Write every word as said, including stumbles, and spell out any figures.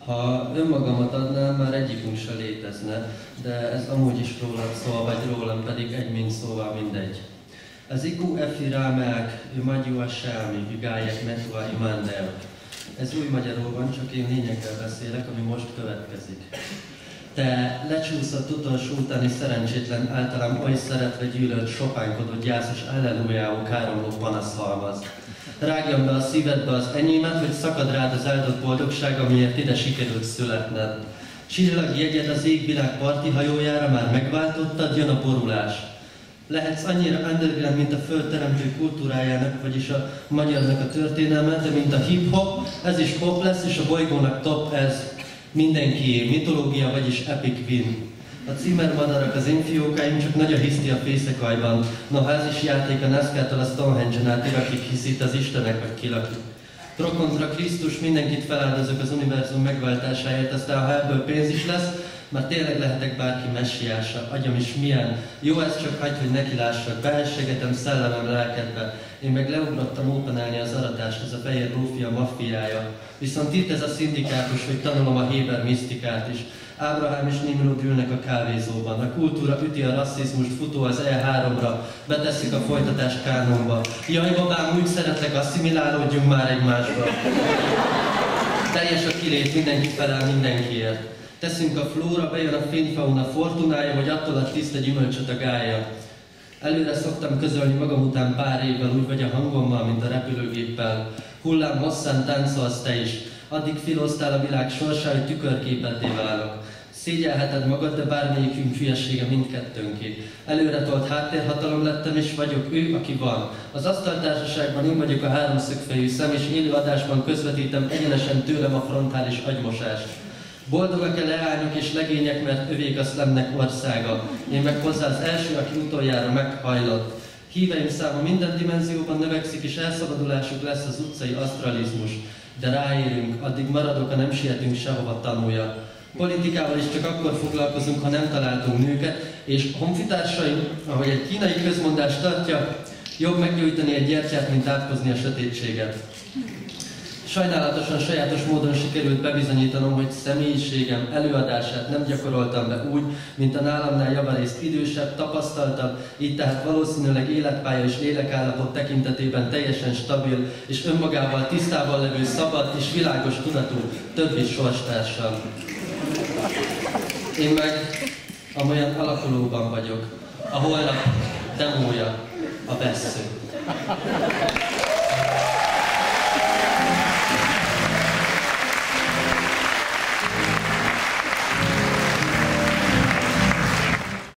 Ha önmagamat adnám, már egyikünk se létezne, de ez amúgy is rólad szól, vagy rólam pedig egy mint szóval mindegy. Az iku efi rámeák, magyua sámi, vigályek metua imandeok. Ez új magyarul van, csak én lényeggel beszélek, ami most következik. Te lecsúszott utolsó utáni szerencsétlen, általán oly szeretve gyűlölt, sopánkodott, gyászos, allelujáó, káromló panaszhalmaz. Rágjam be a szívedbe az enyémet, hogy szakad rád az áldott boldogság, amiért ide sikerült születned. Csillagjegyed az égvilág parti hajójára már megváltottad, jön a borulás. Lehetsz annyira underground, mint a föld teremtő kultúrájának, vagyis a magyarnak a történelme, de mint a hip-hop, ez is pop lesz, és a bolygónak top ez mindenkié, mitológia, vagyis epic win. A címermadarak az én fiókáim, csak nagy a hiszti a fészekajban. Noha ez is játék a NASCAR-tól a Stonehenge-en át, akik hiszít az Istenek, vagy kilakik. Pro kontra Krisztus, mindenkit feláldozok az univerzum megváltásáért, aztán ha ebből pénz is lesz, már tényleg lehetek bárki messiása, agyam is milyen. Jó, ez csak hagy, hogy nekilássak, behessegetem szellemem lelkedbe. Én meg leugrottam ópanálni az aratást, ez a fehér rófia maffiája. Viszont itt ez a szindikátus, hogy tanulom a héber misztikát is. Ábrahám és Nimrod ülnek a kávézóban. A kultúra üti a rasszizmust, futó az E háromra, beteszik a folytatást kánonba. Jaj babám, úgy szeretlek, asszimilálódjunk már egymásba. Teljes a kilét, mindenki felel mindenkiért. Teszünk a flóra, bejön a fényfauna fortunája, vagy attól a tiszta gyümölcsöt a gája. Előre szoktam közölni magam után pár évvel, úgy vagy a hangommal, mint a repülőgéppel. Hullám hosszán táncolsz te is. Addig filóztál a világ sorsá, hogy tükörképetté válok. Szégyelheted magad, de bármelyikünk hülyessége mindkettőnké. Előre tolt háttérhatalom lettem, és vagyok ő, aki van. Az asztaltársaságban én vagyok a háromszögfejű szem, és élő adásban közvetítem egyenesen tőlem a frontális agymosást. Boldogak-e leányok és legények, mert övék a szlemnek országa. Én meg hozzá az első, aki utoljára meghajlott. Híveim száma minden dimenzióban növekszik, és elszabadulásuk lesz az utcai asztralizmus. De ráérünk, addig maradok, ha nem sietünk sehova, tanulja. Politikával is csak akkor foglalkozunk, ha nem találtunk nőket, és honfitársaim, ahogy egy kínai közmondás tartja, jobb meggyújtani egy gyertyát, mint átkozni a sötétséget. Sajnálatosan sajátos módon sikerült bebizonyítanom, hogy személyiségem előadását nem gyakoroltam be úgy, mint a nálamnál javarészt idősebb, tapasztaltabb, így tehát valószínűleg életpálya és lélekállapot tekintetében teljesen stabil és önmagával tisztában levő szabad és világos tudatú többi sorstársam. Én meg amolyan alakulóban vagyok, a holnap demója, a vessző.